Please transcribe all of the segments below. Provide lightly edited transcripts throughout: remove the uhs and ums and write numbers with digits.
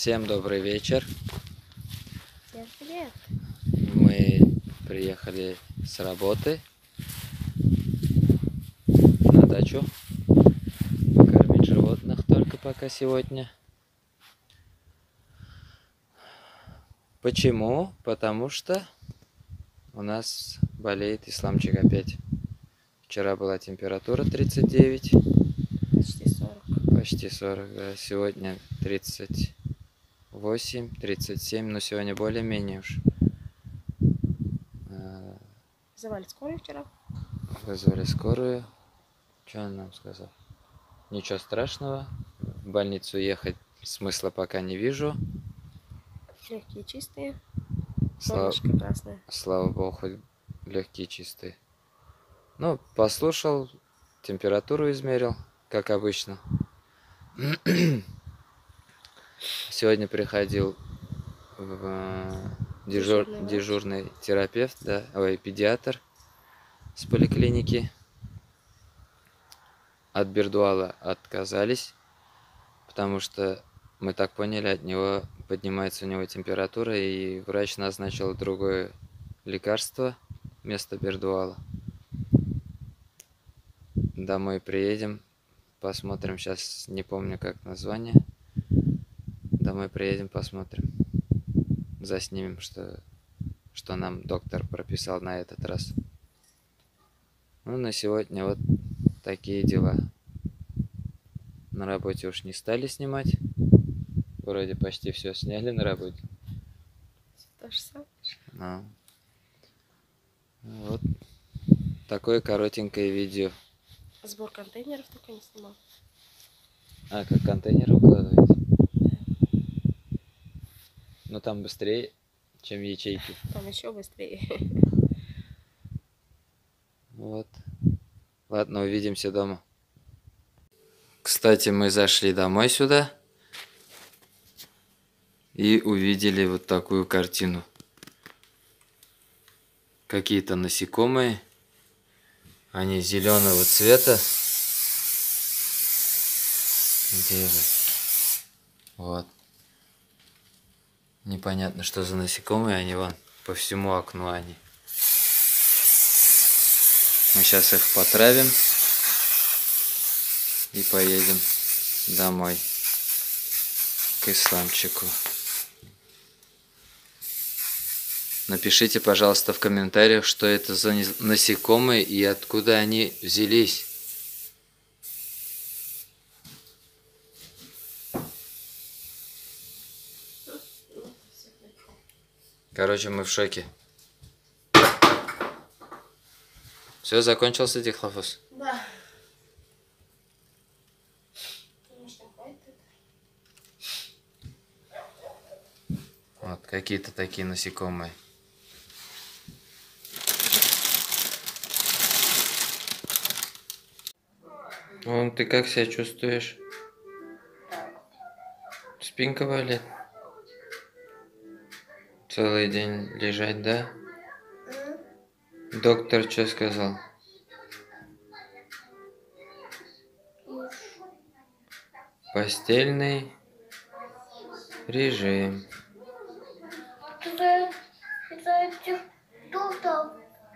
Всем добрый вечер. Всем привет. Мы приехали с работы на дачу кормить животных только пока сегодня. Почему? Потому что у нас болеет Исламчик опять. Вчера была температура 39. Почти 40. Почти 40, да. Сегодня 38, 37, но сегодня более-менее уж. Вызывали скорую вчера? Вызвали скорую. Что он нам сказал? Ничего страшного. В больницу ехать смысла пока не вижу. Легкие чистые. Слава, Горлышко красное. слава богу, хоть легкие чистые. Ну, послушал, температуру измерил, как обычно. Сегодня приходил дежурный терапевт, да, педиатр с поликлиники. От Бердуала отказались, потому что мы так поняли, от него поднимается у него температура, и врач назначил другое лекарство вместо Бердуала. Домой приедем, посмотрим, сейчас не помню как название. Домой приедем, посмотрим, заснимем, что нам доктор прописал на этот раз. Ну, на сегодня вот такие дела. На работе уж не стали снимать. Вроде почти все сняли на работе. То же самое. Ну, вот такое коротенькое видео. Сбор контейнеров только не снимал. А, как контейнеры укладываете? Ну, там быстрее, чем ячейки. Там еще быстрее. Вот. Ладно, увидимся дома. Кстати, мы зашли домой сюда и увидели вот такую картину. Какие-то насекомые. Они зеленого цвета. Где вы? Вот. Непонятно, что за насекомые. Они вон по всему окну они. Мы сейчас их потравим и поедем домой к Исламчику. Напишите, пожалуйста, в комментариях, что это за насекомые и откуда они взялись. Короче, мы в шоке. Все, закончился дихлофос? Да. Конечно, хватит. Вот, какие-то такие насекомые. Вон, ты как себя чувствуешь? Спинка болит? Целый день лежать, да? Доктор что сказал? Постельный режим. Кстати, доктор,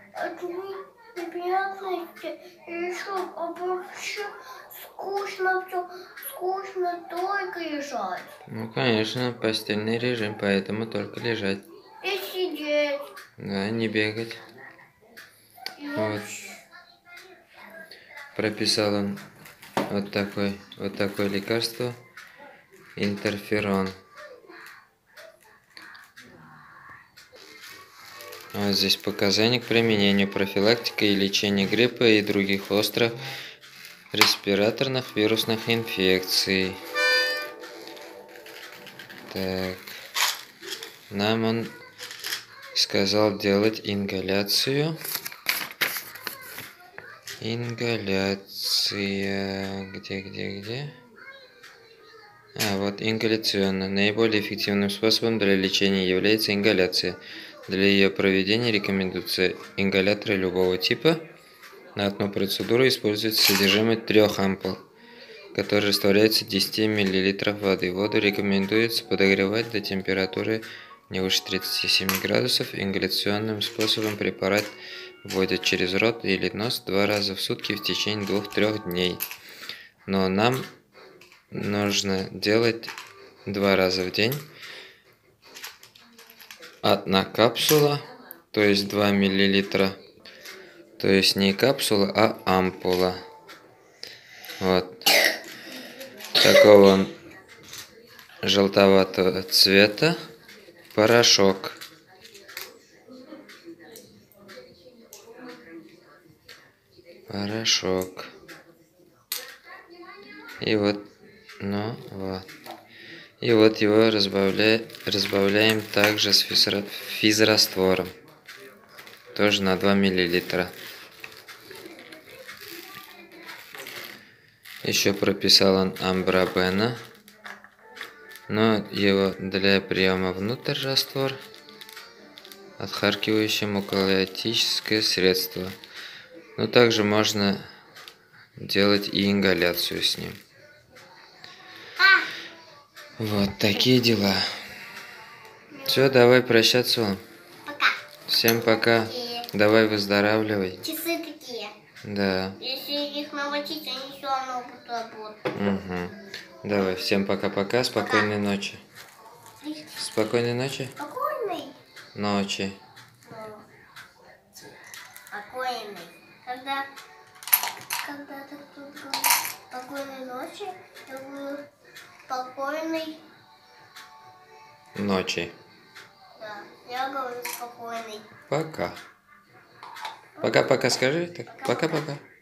неприятности решил, а вообще скучно все, скучно только лежать. Ну, конечно, постельный режим, поэтому только лежать. И сидеть. Да, не бегать. И Вот. Прописал он вот такое лекарство. Интерферон. Вот здесь показания к применению, профилактика и лечение гриппа и других острых респираторных вирусных инфекций. Так. Нам он сказал делать ингаляцию. Ингаляция. Где? А, вот ингаляционно. Наиболее эффективным способом для лечения является ингаляция. Для ее проведения рекомендуется ингаляторы любого типа. На одну процедуру используется содержимое 3 ампул. который растворяется в 10 мл воды. Воду рекомендуется подогревать до температуры не выше 37 градусов. Ингаляционным способом препарат вводят через рот или нос 2 раза в сутки в течение 2-3 дней. Но нам нужно делать 2 раза в день. Одна капсула, то есть 2 мл. То есть не капсула, а ампула. Вот. Такого он желтоватого цвета порошок. Порошок. И вот, ну вот. И вот его разбавляем также с физраствором. Тоже на 2 мл. Еще прописал он амбробена, но его для приема внутрь раствор, отхаркивающее муколиотическое средство. Но также можно делать и ингаляцию с ним. Вот такие дела. Все, давай прощаться вам. Пока. Всем пока. Давай выздоравливай. Часы такие. Да. Если их намочить, они все равно будут работать. Угу. Давай, всем пока-пока. Спокойной ночи. Спокойной ночи. Спокойный. Ночи. Спокойный. Когда ты тут говоришь спокойной ночи, я говорю спокойный. Ночи. Да, я говорю спокойный. Пока. Пока-пока скажи. Так, пока-пока.